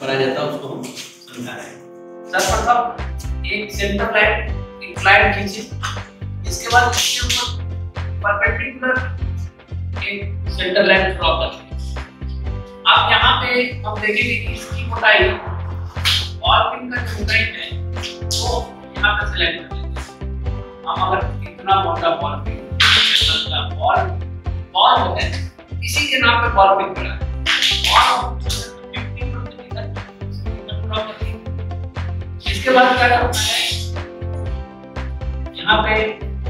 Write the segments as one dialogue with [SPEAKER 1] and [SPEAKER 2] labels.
[SPEAKER 1] कराया जाता है उसको हम समझा रहे हैं। सर्वप्रथम एक सेंटर लाइन एक लाइन खींचिए, इसके बाद इसके ऊपर परपेंडिकुलर एक सेंटर लाइन ड्रॉ कर लीजिए। अब यहाँ पे हम देखेंगे कि इसकी मोटाई बॉल पिन का जो मोटाई है वो यहाँ पे सेलेक्ट कर लेते हैं। हम अगर इतना मोटा बॉल पिन बॉल है इसी के नाम पे बॉल पिन पड़ा है और 50% इसके बाद क्या करना है, यहाँ पे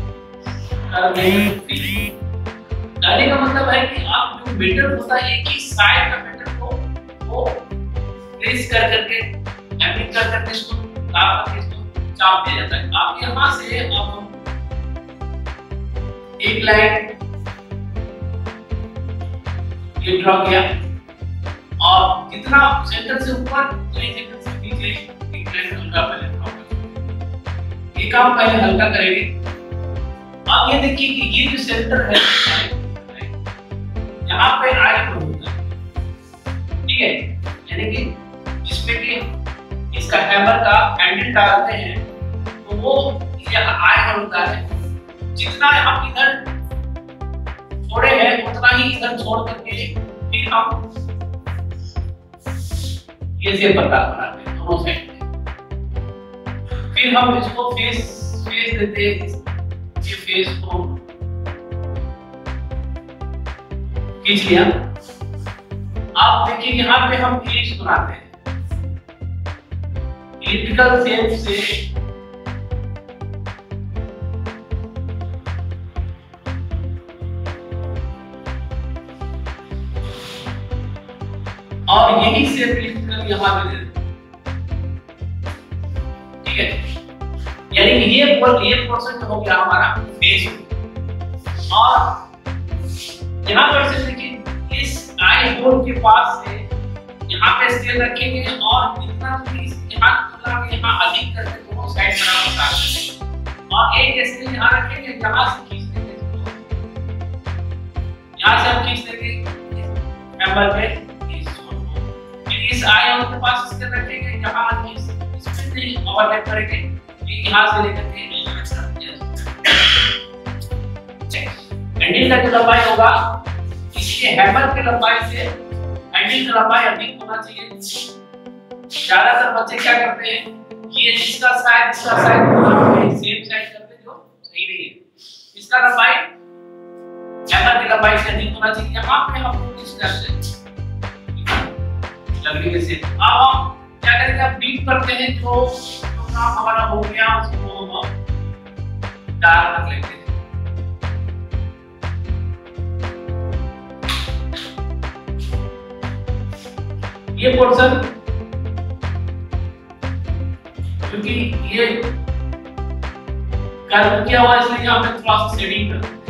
[SPEAKER 1] डालने का मतलब है कि आप जो मीटर होता है एक ही साइड का मीटर को वो प्रेस कर करके एप्लीक कर करके इसको दाब करके इसको चाप दिया जाता है। आप यहाँ से अब एक लाइन ये ड्रॉ किया और जितना सेंटर से ऊपर सेंटर से नीचे एक लाइन हल्का पहले ड्रॉ करें। ये काम पहले हल्का करेंगे। अब ये देखिए कि ये जो सेंटर है यहाँ पे आई होता है, ठीक है, यानी कि जिसमें कि इसका हैमर का हैंडल डालते हैं तो वो यहाँ आई होता है। जितना हम इधर छोड़े हैं उतना ही इधर छोड़ करके फिर हम ये से बता बनाते हैं दोनों साइड में। फिर हम इसको फेस देते हैं, ये फेस को खींच लिया। आप देखिए यहाँ पे हम एलिप्स बनाते हैं, इलिप्टिकल शेप से और यही शेप लिख कर यहाँ पे दे देते, ठीक है, यानी कि ये पोर्शन जो हो गया हमारा फेस। और यहाँ पर से देखिए इस आई होल के पास से यहाँ पे स्केल रखेंगे और जितना भी यहाँ तुलना यहाँ अधिक करके दोनों साइड बराबर काट देंगे और एक स्केल यहाँ रखेंगे, यहाँ से खींच देंगे, यहाँ से हम खींच देंगे हैमर पे इस आई होल के पास स्केल रखेंगे, यहाँ इसमें नहीं ओवरलैप करेंगे, यहाँ से लेकर के हैंडल का जो लंबाई होगा इसके हैमर की लंबाई से हैंडल का लंबाई अधिक होना चाहिए। ज्यादातर बच्चे क्या करते हैं, ये इसका साइड सेम साइड करते जो सही नहीं है, इसका लंबाई हैमर की लंबाई से अधिक होना चाहिए। यहाँ पे हम इस तरह से लगने से अब हम क्या करेंगे, अब बीट करते हैं, जो काम हमारा हो गया उसको हम डार्क कर लेते हैं। ये पोर्शन क्योंकि ये कर्व किया हुआ इसलिए यहाँ पे थोड़ा सा शेडिंग कर देते हैं।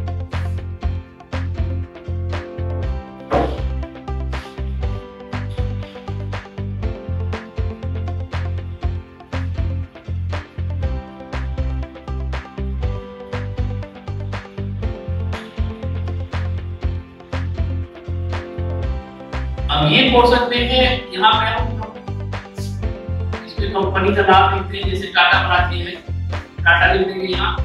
[SPEAKER 1] अब ये पोर्शन में है, यहाँ पे हम इसमें कंपनी का नाम लिखते हैं, जैसे टाटा बनाती है, टाटा लिख देंगे यहाँ।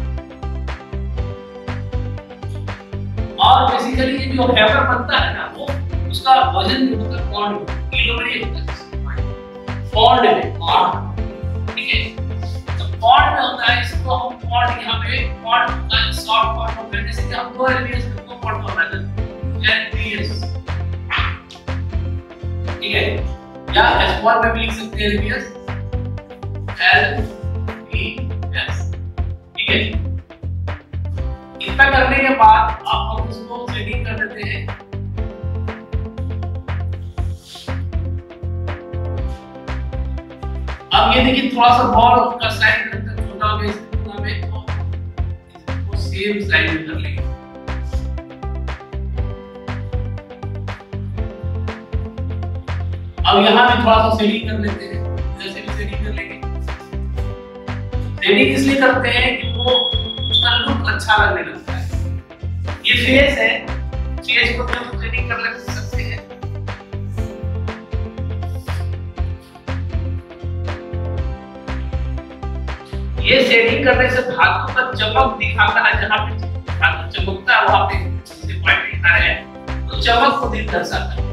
[SPEAKER 1] और बेसिकली ये जो हैमर बनता है ना वो उसका वजन जो होता है पौंड किलो में नहीं होता, पौंड में पौंड, ठीक है, तो पौंड में होता है। इसको हम पौंड यहाँ पे पौंड होता है, शॉर्ट पौंड होता है, जैसे कि हम 2 एलबीएस को पौंड होता है एलबीएस, ठीक है, या स्मॉल में भी लिख सकते हैं एलबीएस, एलबीएस, ठीक है। इतना करने के बाद आप हम इसको शेडिंग कर देते हैं। अब ये देखिए थोड़ा सा बॉल का साइज छोटा हो गया, इसको सेम साइज में कर लेंगे। अब यहाँ भी थोड़ा सा शेडिंग कर लेते हैं, इधर से भी शेडिंग कर लेंगे। शेडिंग इसलिए करते हैं कि वो उसका लुक अच्छा लगने लगता है। ये फेस है, फेस को हम शेडिंग कर सकते हैं। ये शेडिंग करने से धातु का चमक दिखाता है, जहाँ पे धातु चमकता है वहां पे जैसे पॉइंट दिखा रहे हैं तो चमक को दर्शाता है।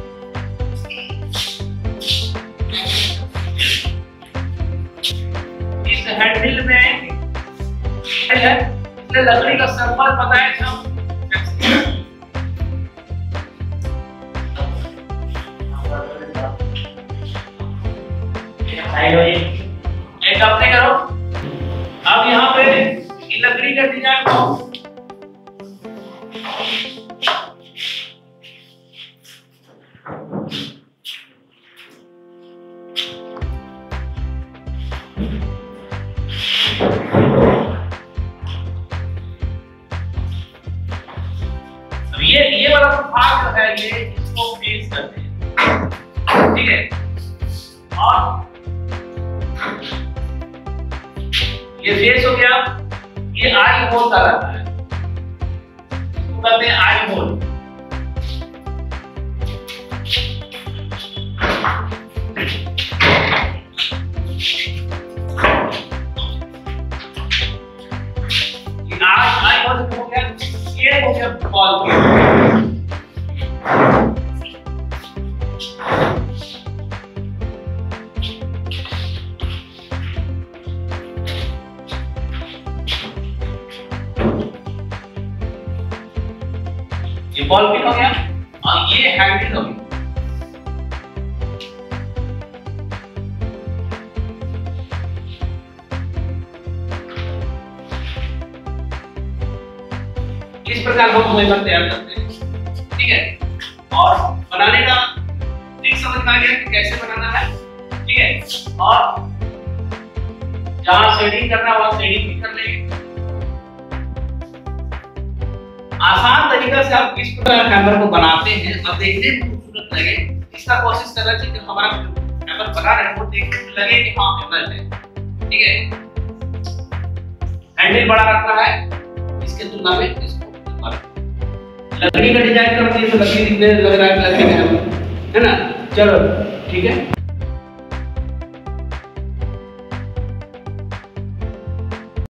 [SPEAKER 1] इस हैंडल में है इसलिए लकड़ी का संपर्क बताया था। एक अपने करो। अब यहाँ पे लकड़ी का डिजाइन को अब ये वाला भाग जो है ये इसको फेस करते हैं, ठीक है। और ये फेस हो गया, ये आई होल का रहता है, इसको कहते हैं आई होल। ये आई होल हो गया, ये हो गया बॉल के। ये बॉल पिन हो गया और ये हैंडल हो गया। इस प्रकार हम फ्लेवर तैयार करते हैं, ठीक है। और बनाने का ट्रिक समझ में आ गया कि कैसे बनाना है, ठीक है। और जहां शेडिंग करना है वहां शेडिंग भी कर लेंगे। आसान तरीका से आप किस प्रकार हैमर को बनाते हैं और देखने में खूबसूरत लगे, इसका कोशिश करना चाहिए कि हमारा हैमर बना रहे हैं वो देखने में लगे कि हाँ हैमर है, ठीक है। हैंडल बड़ा रखना है इसके तुलना में, इसको लकड़ी का डिजाइन कर दिए तो लकड़ी दिखने लग रहा है, लकड़ी है ना। चलो ठीक है।